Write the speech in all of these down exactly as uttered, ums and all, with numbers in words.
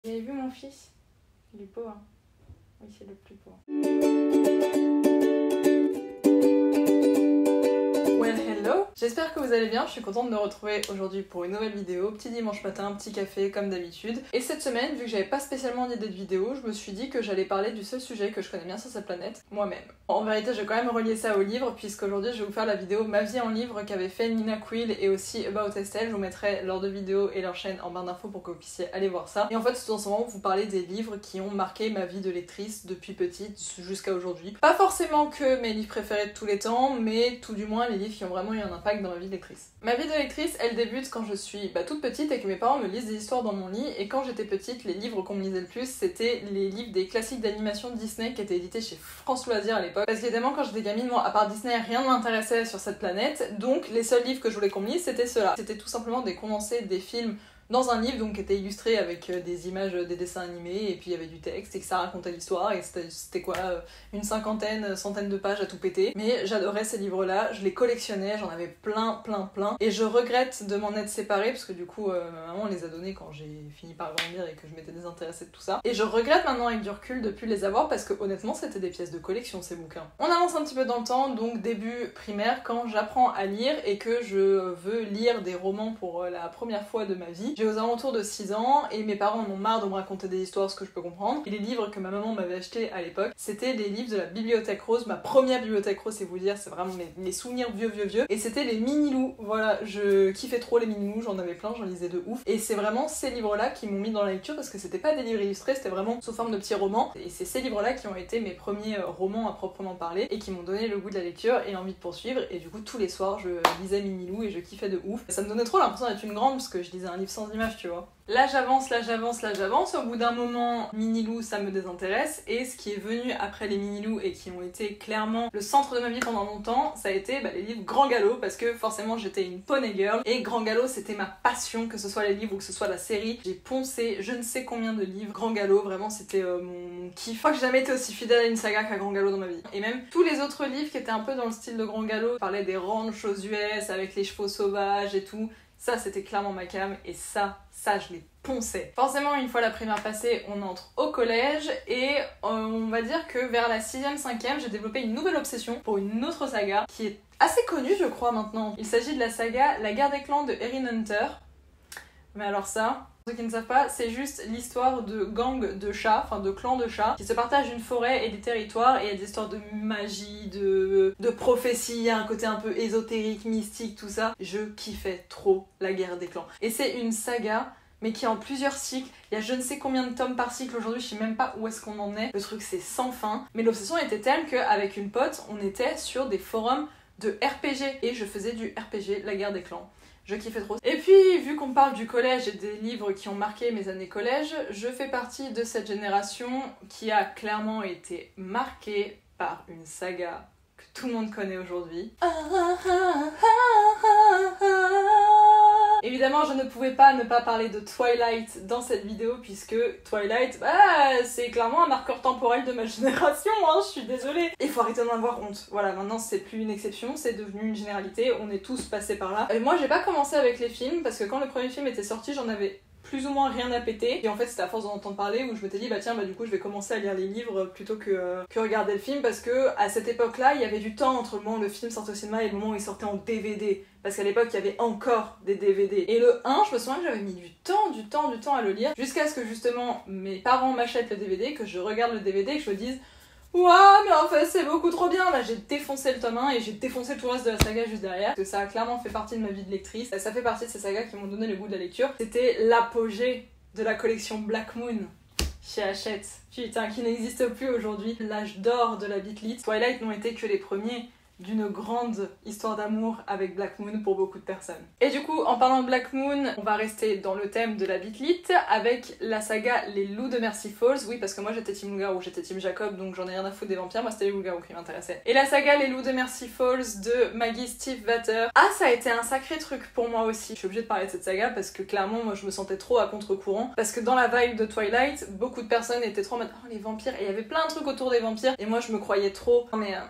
Vous avez vu mon fils? Il est beau, hein? Oui, c'est le plus beau. Well, hello! J'espère que vous allez bien, je suis contente de me retrouver aujourd'hui pour une nouvelle vidéo. Petit dimanche matin, petit café comme d'habitude. Et cette semaine, vu que j'avais pas spécialement d'idée de vidéo, je me suis dit que j'allais parler du seul sujet que je connais bien sur cette planète, moi-même. En vérité, je vais quand même relier ça au livre, puisqu'aujourd'hui je vais vous faire la vidéo Ma vie en livre qu'avait fait Nina Quill et aussi About Estelle. Je vous mettrai leurs deux vidéos et leur chaîne en barre d'infos pour que vous puissiez aller voir ça. Et en fait, tout en ce moment, vous parlez des livres qui ont marqué ma vie de lectrice depuis petite jusqu'à aujourd'hui. Pas forcément que mes livres préférés de tous les temps, mais tout du moins les livres qui ont vraiment eu un impact dans ma vie de lectrice. Ma vie de lectrice, elle débute quand je suis bah, toute petite et que mes parents me lisent des histoires dans mon lit. Et quand j'étais petite, les livres qu'on me lisait le plus, c'était les livres des classiques d'animation Disney qui étaient édités chez France Loisirs à l'époque. Parce qu'évidemment, quand j'étais gamine, moi, à part Disney, rien ne m'intéressait sur cette planète. Donc les seuls livres que je voulais qu'on me lise, c'était ceux-là. C'était tout simplement des condensés des films dans un livre donc qui était illustré avec des images, des dessins animés, et puis il y avait du texte et que ça racontait l'histoire, et c'était quoi, une cinquantaine, centaine de pages à tout péter. Mais j'adorais ces livres-là, je les collectionnais, j'en avais plein, plein, plein, et je regrette de m'en être séparée, parce que du coup, euh, ma maman les a donnés quand j'ai fini par grandir et que je m'étais désintéressée de tout ça. Et je regrette maintenant avec du recul de plus les avoir, parce que honnêtement, c'était des pièces de collection, ces bouquins. On avance un petit peu dans le temps, donc début primaire, quand j'apprends à lire et que je veux lire des romans pour la première fois de ma vie. J'ai aux alentours de six ans et mes parents en ont marre de me raconter des histoires, ce que je peux comprendre. Et les livres que ma maman m'avait achetés à l'époque, c'était les livres de la Bibliothèque Rose, ma première Bibliothèque Rose, c'est vous dire, c'est vraiment mes, mes souvenirs vieux vieux vieux. Et c'était les Mini-Lou, voilà, je kiffais trop les Mini-Lou, j'en avais plein, j'en lisais de ouf. Et c'est vraiment ces livres-là qui m'ont mis dans la lecture, parce que c'était pas des livres illustrés, c'était vraiment sous forme de petits romans. Et c'est ces livres-là qui ont été mes premiers romans à proprement parler et qui m'ont donné le goût de la lecture et l'envie de poursuivre. Et du coup, tous les soirs, je lisais Mini-Lou et je kiffais de ouf. Ça me donnait trop l'impression d'être une grande, parce que je lisais un livre sans image, tu vois. Là j'avance, là j'avance, là j'avance, au bout d'un moment, Mini-Lou ça me désintéresse, et ce qui est venu après les Mini-Lou et qui ont été clairement le centre de ma vie pendant longtemps, ça a été bah, les livres Grand Galop, parce que forcément j'étais une poney girl, et Grand Galop c'était ma passion, que ce soit les livres ou que ce soit la série. J'ai poncé je ne sais combien de livres Grand Galop, vraiment c'était euh, mon kiff. Je crois que j'ai jamais été aussi fidèle à une saga qu'à Grand Galop dans ma vie. Et même tous les autres livres qui étaient un peu dans le style de Grand Galop, parlaient des ranchs aux U S avec les chevaux sauvages et tout, ça c'était clairement ma came, et ça, ça je l'ai poncé. Forcément, une fois la primaire passée, on entre au collège, et euh, on va dire que vers la sixième, cinquième, j'ai développé une nouvelle obsession pour une autre saga qui est assez connue je crois maintenant. Il s'agit de la saga La guerre des clans de Erin Hunter. Mais alors ça, pour ceux qui ne savent pas, c'est juste l'histoire de gangs de chats, enfin de clans de chats, qui se partagent une forêt et des territoires, et il y a des histoires de magie, de, de prophétie, il y a un côté un peu ésotérique, mystique, tout ça. Je kiffais trop la guerre des clans. Et c'est une saga, mais qui est en plusieurs cycles. Il y a je ne sais combien de tomes par cycle aujourd'hui, je sais même pas où est-ce qu'on en est. Le truc c'est sans fin. Mais l'obsession était telle qu'avec une pote, on était sur des forums de R P G, et je faisais du R P G, la guerre des clans. Je kiffais trop. Et puis, vu qu'on parle du collège et des livres qui ont marqué mes années collège, je fais partie de cette génération qui a clairement été marquée par une saga que tout le monde connaît aujourd'hui. Évidemment, je ne pouvais pas ne pas parler de Twilight dans cette vidéo, puisque Twilight, bah, c'est clairement un marqueur temporel de ma génération, hein, je suis désolée. Il faut arrêter d'en avoir honte. Voilà, maintenant c'est plus une exception, c'est devenu une généralité, on est tous passés par là. Et moi, j'ai pas commencé avec les films, parce que quand le premier film était sorti, j'en avais plus ou moins rien à péter, et en fait c'était à force d'en entendre parler où je m'étais dit bah tiens bah du coup je vais commencer à lire les livres plutôt que, euh, que regarder le film, parce que à cette époque là il y avait du temps entre le moment où le film sortait au cinéma et le moment où il sortait en D V D, parce qu'à l'époque il y avait encore des D V D, et le un je me souviens que j'avais mis du temps, du temps, du temps à le lire, jusqu'à ce que justement mes parents m'achètent le D V D, que je regarde le D V D et que je me dise ouah, mais en fait c'est beaucoup trop bien. Là j'ai défoncé le tome un et j'ai défoncé tout le reste de la saga juste derrière, parce que ça a clairement fait partie de ma vie de lectrice. Ça fait partie de ces sagas qui m'ont donné le goût de la lecture. C'était l'apogée de la collection Black Moon chez Hachette, putain, qui n'existe plus aujourd'hui. L'âge d'or de la bitlit. Twilight n'ont été que les premiers d'une grande histoire d'amour avec Black Moon pour beaucoup de personnes. Et du coup, en parlant de Black Moon, on va rester dans le thème de la bitlit avec la saga Les Loups de Mercy Falls. Oui, parce que moi j'étais team loup-garou, j'étais team Jacob, donc j'en ai rien à foutre des vampires, moi c'était les loups-garous qui m'intéressaient. Et la saga Les Loups de Mercy Falls de Maggie Stiefvater. Ah, ça a été un sacré truc pour moi aussi. Je suis obligée de parler de cette saga parce que clairement, moi je me sentais trop à contre-courant. Parce que dans la vibe de Twilight, beaucoup de personnes étaient trop en mode oh les vampires, et il y avait plein de trucs autour des vampires, et moi je me croyais trop. Mais... Euh...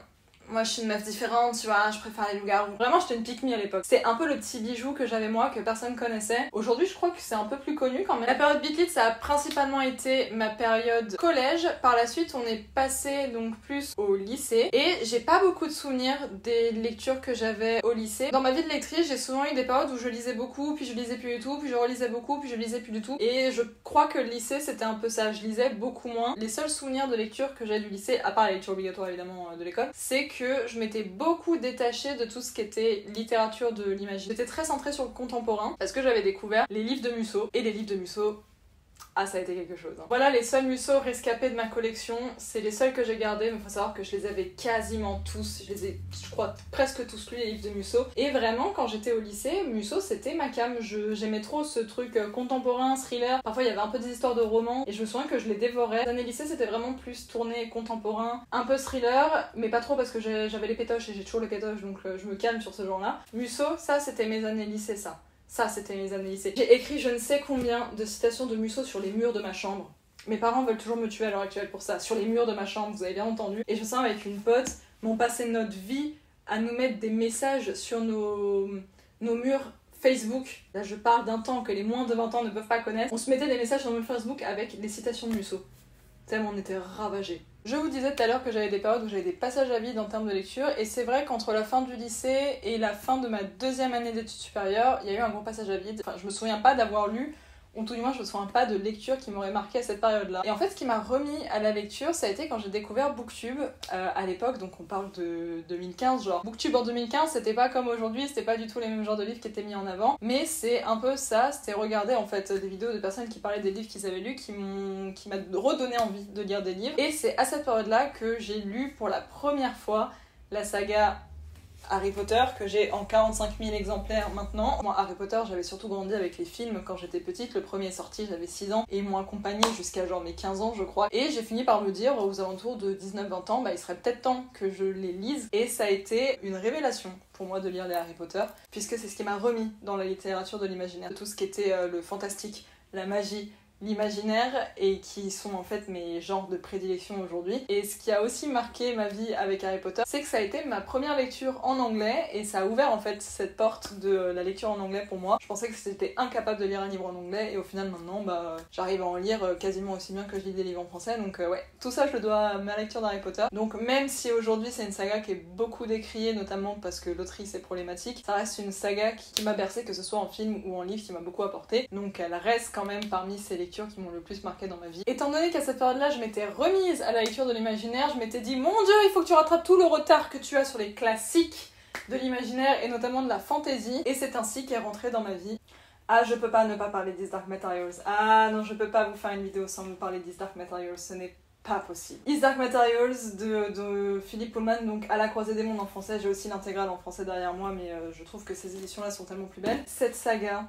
moi je suis une meuf différente, tu vois, je préfère les loups-garous. Vraiment, j'étais une pick me à l'époque. C'est un peu le petit bijou que j'avais moi, que personne connaissait. Aujourd'hui, je crois que c'est un peu plus connu quand même. La période Beat Lit, ça a principalement été ma période collège. Par la suite, on est passé donc plus au lycée. Et j'ai pas beaucoup de souvenirs des lectures que j'avais au lycée. Dans ma vie de lectrice, j'ai souvent eu des périodes où je lisais beaucoup, puis je lisais plus du tout, puis je relisais beaucoup, puis je lisais plus du tout. Et je crois que le lycée, c'était un peu ça. Je lisais beaucoup moins. Les seuls souvenirs de lecture que j'ai du lycée, à part les lectures obligatoires évidemment de l'école, c'est que je m'étais beaucoup détachée de tout ce qui était littérature de l'imaginaire. J'étais très centrée sur le contemporain parce que j'avais découvert les livres de Musso. Et les livres de Musso, ah, ça a été quelque chose. Hein. Voilà les seuls Musso rescapés de ma collection, c'est les seuls que j'ai gardés, mais faut savoir que je les avais quasiment tous, je les ai, je crois, presque tous lus, les livres de Musso. Et vraiment, quand j'étais au lycée, Musso c'était ma came, je, j'aimais trop ce truc euh, contemporain, thriller, parfois il y avait un peu des histoires de romans, et je me souviens que je les dévorais. L'année lycée c'était vraiment plus tourné contemporain, un peu thriller, mais pas trop parce que j'avais les pétoches et j'ai toujours les pétoches, donc euh, je me calme sur ce genre-là. Musso, ça c'était mes années lycée, ça. Ça, c'était mes années lycée. J'ai écrit je ne sais combien de citations de Musso sur les murs de ma chambre. Mes parents veulent toujours me tuer à l'heure actuelle pour ça. Sur les murs de ma chambre, vous avez bien entendu. Et je me sens avec une pote, m'ont passé notre vie à nous mettre des messages sur nos, nos murs Facebook. Là, je parle d'un temps que les moins de vingt ans ne peuvent pas connaître. On se mettait des messages sur nos murs Facebook avec des citations de Musso. Tellement on était ravagés. Je vous disais tout à l'heure que j'avais des périodes où j'avais des passages à vide en termes de lecture, et c'est vrai qu'entre la fin du lycée et la fin de ma deuxième année d'études supérieures, il y a eu un gros passage à vide. Enfin, je me souviens pas d'avoir lu, ou tout du moins je me souviens pas de lecture qui m'aurait marqué à cette période-là. Et en fait, ce qui m'a remis à la lecture, ça a été quand j'ai découvert Booktube euh, à l'époque, donc on parle de deux mille quinze, genre. Booktube en deux mille quinze, c'était pas comme aujourd'hui, c'était pas du tout les mêmes genres de livres qui étaient mis en avant, mais c'est un peu ça, c'était regarder en fait des vidéos de personnes qui parlaient des livres qu'ils avaient lus, qui m'ont, qui m'a redonné envie de lire des livres. Et c'est à cette période-là que j'ai lu pour la première fois la saga Harry Potter, que j'ai en quarante-cinq mille exemplaires maintenant. Moi, Harry Potter, j'avais surtout grandi avec les films quand j'étais petite. Le premier est sorti, j'avais six ans, et ils m'ont accompagnée jusqu'à genre mes quinze ans, je crois. Et j'ai fini par me dire, aux alentours de dix-neuf vingt ans, bah il serait peut-être temps que je les lise. Et ça a été une révélation pour moi de lire les Harry Potter, puisque c'est ce qui m'a remis dans la littérature de l'imaginaire. Tout ce qui était euh, le fantastique, la magie, l'imaginaire, et qui sont en fait mes genres de prédilection aujourd'hui. Et ce qui a aussi marqué ma vie avec Harry Potter, c'est que ça a été ma première lecture en anglais, et ça a ouvert en fait cette porte de la lecture en anglais pour moi. Je pensais que c'était incapable de lire un livre en anglais, et au final maintenant bah j'arrive à en lire quasiment aussi bien que je lis des livres en français, donc euh, ouais, tout ça je le dois à ma lecture d'Harry Potter. Donc même si aujourd'hui c'est une saga qui est beaucoup décriée, notamment parce que l'autrice est problématique, ça reste une saga qui, qui m'a bercé, que ce soit en film ou en livre, qui m'a beaucoup apporté, donc elle reste quand même parmi ces lectures qui m'ont le plus marqué dans ma vie. Étant donné qu'à cette période-là, je m'étais remise à la lecture de l'imaginaire, je m'étais dit, mon Dieu, il faut que tu rattrapes tout le retard que tu as sur les classiques de l'imaginaire et notamment de la fantasy, et c'est ainsi qu'est rentré dans ma vie. Ah, je peux pas ne pas parler d'His Dark Materials. Ah non, je peux pas vous faire une vidéo sans vous parler d'His Dark Materials, ce n'est pas possible. His Dark Materials de, de Philippe Pullman, donc À la croisée des mondes en français. J'ai aussi l'intégrale en français derrière moi, mais euh, je trouve que ces éditions-là sont tellement plus belles. Cette saga,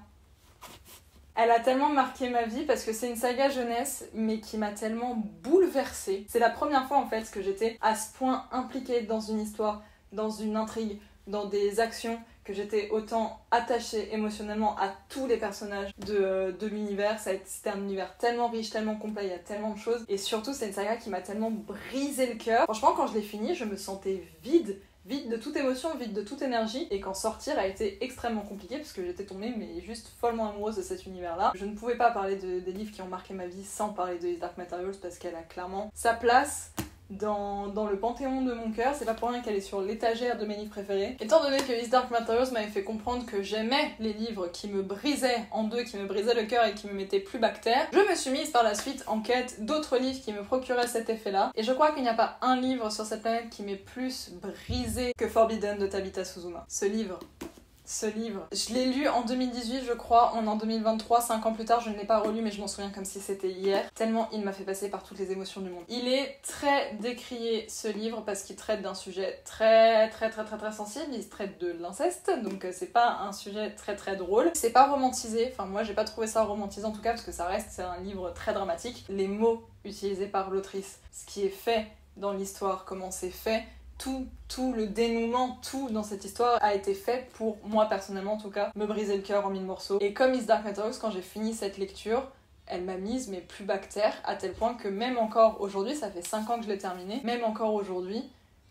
elle a tellement marqué ma vie parce que c'est une saga jeunesse, mais qui m'a tellement bouleversée. C'est la première fois en fait que j'étais à ce point impliquée dans une histoire, dans une intrigue, dans des actions, que j'étais autant attachée émotionnellement à tous les personnages de, de l'univers. C'était un univers tellement riche, tellement complet, il y a tellement de choses. Et surtout, c'est une saga qui m'a tellement brisé le cœur. Franchement, quand je l'ai fini, je me sentais vide. Vide de toute émotion, vide de toute énergie, et qu'en sortir a été extrêmement compliqué parce que j'étais tombée mais juste follement amoureuse de cet univers-là. Je ne pouvais pas parler de, des livres qui ont marqué ma vie sans parler de His Dark Materials parce qu'elle a clairement sa place dans, dans le panthéon de mon cœur. C'est pas pour rien qu'elle est sur l'étagère de mes livres préférés. Étant donné que His Dark Materials m'avait fait comprendre que j'aimais les livres qui me brisaient en deux, qui me brisaient le cœur et qui me mettaient plus bactère, je me suis mise par la suite en quête d'autres livres qui me procuraient cet effet-là. Et je crois qu'il n'y a pas un livre sur cette planète qui m'ait plus brisé que Forbidden de Tabitha Suzuma. Ce livre... Ce livre, je l'ai lu en deux mille dix-huit je crois, on est en deux mille vingt-trois, cinq ans plus tard, je ne l'ai pas relu mais je m'en souviens comme si c'était hier, tellement il m'a fait passer par toutes les émotions du monde. Il est très décrié ce livre parce qu'il traite d'un sujet très très très très très sensible, il traite de l'inceste, donc c'est pas un sujet très très drôle. C'est pas romantisé, enfin moi j'ai pas trouvé ça romantisé en tout cas parce que ça reste, c'est un livre très dramatique. Les mots utilisés par l'autrice, ce qui est fait dans l'histoire, comment c'est fait, Tout, tout le dénouement, tout dans cette histoire a été fait pour moi personnellement en tout cas, me briser le cœur en mille morceaux. Et comme His Dark Materials, quand j'ai fini cette lecture, elle m'a mise mais plus bactère, à tel point que même encore aujourd'hui, ça fait cinq ans que je l'ai terminé, même encore aujourd'hui,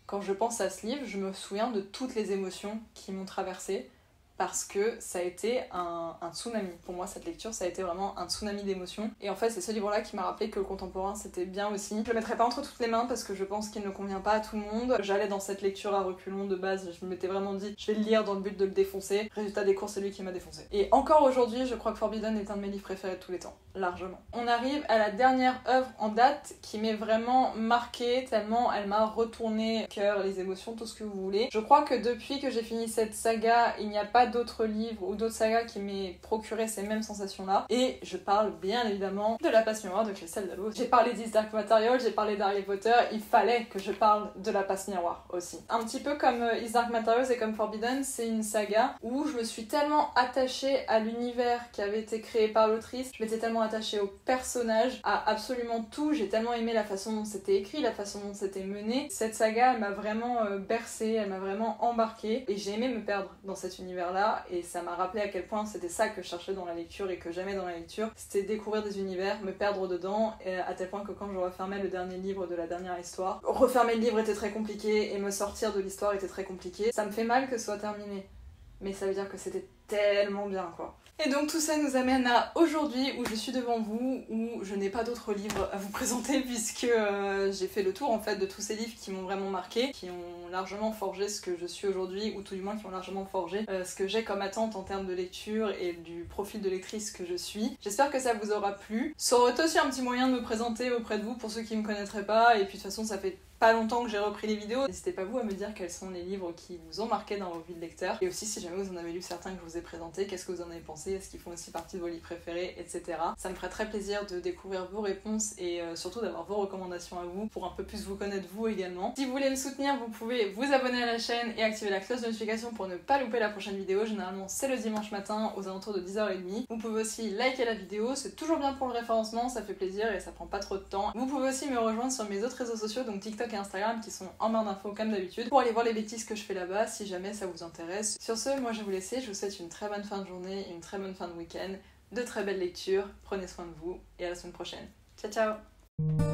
quand je pense à ce livre, je me souviens de toutes les émotions qui m'ont traversée parce que ça a été un, un tsunami. Pour moi, cette lecture, ça a été vraiment un tsunami d'émotions. Et en fait, c'est ce livre-là qui m'a rappelé que le contemporain, c'était bien aussi. Je le mettrai pas entre toutes les mains parce que je pense qu'il ne convient pas à tout le monde. J'allais dans cette lecture à reculons de base, je m'étais vraiment dit, je vais le lire dans le but de le défoncer. Résultat des courses, c'est lui qui m'a défoncé. Et encore aujourd'hui, je crois que Forbidden est un de mes livres préférés de tous les temps. Largement. On arrive à la dernière œuvre en date qui m'est vraiment marquée tellement elle m'a retourné le cœur, les émotions, tout ce que vous voulez. Je crois que depuis que j'ai fini cette saga, il n'y a pas d'autres livres ou d'autres sagas qui m'aient procuré ces mêmes sensations-là. Et je parle bien évidemment de La Passe Miroir de Christelle Dalloz. J'ai parlé d'His Dark Materials, j'ai parlé d'Harry Potter, il fallait que je parle de La Passe Miroir aussi. Un petit peu comme His Dark Materials et comme Forbidden, c'est une saga où je me suis tellement attachée à l'univers qui avait été créé par l'autrice, je m'étais tellement attachée au personnage, à absolument tout, j'ai tellement aimé la façon dont c'était écrit, la façon dont c'était mené. Cette saga, elle m'a vraiment euh, bercée, elle m'a vraiment embarquée et j'ai aimé me perdre dans cet univers-là et ça m'a rappelé à quel point c'était ça que je cherchais dans la lecture et que j'aimais dans la lecture, c'était découvrir des univers, me perdre dedans, et à tel point que quand je refermais le dernier livre de la dernière histoire, refermer le livre était très compliqué et me sortir de l'histoire était très compliqué. Ça me fait mal que ce soit terminé, mais ça veut dire que c'était tellement bien quoi. Et donc tout ça nous amène à aujourd'hui où je suis devant vous, où je n'ai pas d'autres livres à vous présenter puisque euh, j'ai fait le tour en fait de tous ces livres qui m'ont vraiment marqué, qui ont largement forgé ce que je suis aujourd'hui, ou tout du moins qui ont largement forgé euh, ce que j'ai comme attente en termes de lecture et du profil de lectrice que je suis. J'espère que ça vous aura plu. Ça aurait été aussi un petit moyen de me présenter auprès de vous pour ceux qui me connaîtraient pas, et puis de toute façon ça fait pas longtemps que j'ai repris les vidéos. N'hésitez pas vous à me dire quels sont les livres qui vous ont marqué dans vos vies de lecteur. Et aussi si jamais vous en avez lu certains que je vous ai présentés, qu'est-ce que vous en avez pensé, est-ce qu'ils font aussi partie de vos livres préférés, et cetera. Ça me ferait très plaisir de découvrir vos réponses et euh, surtout d'avoir vos recommandations à vous pour un peu plus vous connaître vous également. Si vous voulez me soutenir, vous pouvez vous abonner à la chaîne et activer la cloche de notification pour ne pas louper la prochaine vidéo. Généralement c'est le dimanche matin aux alentours de dix heures trente. Vous pouvez aussi liker la vidéo, c'est toujours bien pour le référencement, ça fait plaisir et ça prend pas trop de temps. Vous pouvez aussi me rejoindre sur mes autres réseaux sociaux, donc TikTok et Instagram, qui sont en barre d'infos comme d'habitude, pour aller voir les bêtises que je fais là-bas si jamais ça vous intéresse. Sur ce, moi je vais vous laisser, je vous souhaite une très bonne fin de journée, une très bonne fin de week-end, de très belles lectures, prenez soin de vous et à la semaine prochaine. Ciao ciao.